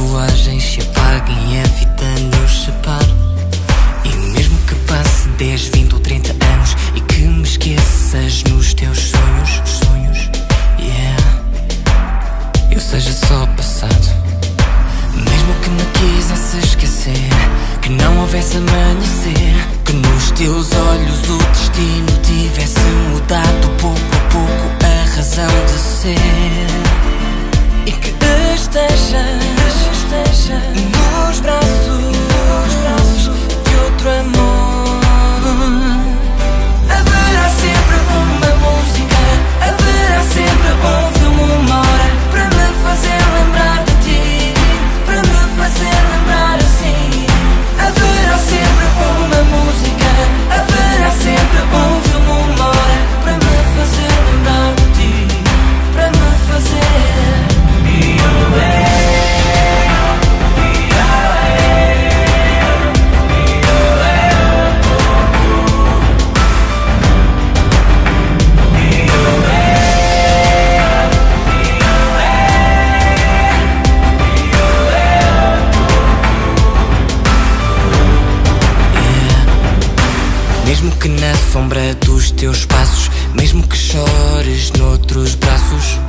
tatuagens se apaguem, a vida nos separe. E mesmo que passe 10, 20 ou 30 anos e que me esqueças nos teus sonhos, yeah, eu seja só passado. Mesmo que me quisesse esquecer, que não houvesse amanhecer, que nos teus olhos o destino tivesse mudado pouco a pouco a razão de ser, e que estejas nos braços de outro amor. Haverá sempre uma música, haverá sempre um filme, uma hora para me fazer lembrar de ti, para me fazer lembrar assim. Haverá sempre uma música, haverá sempre um filme, uma hora para me fazer lembrar de ti, para me fazer. Mesmo que na sombra dos teus passos, mesmo que chores noutros braços,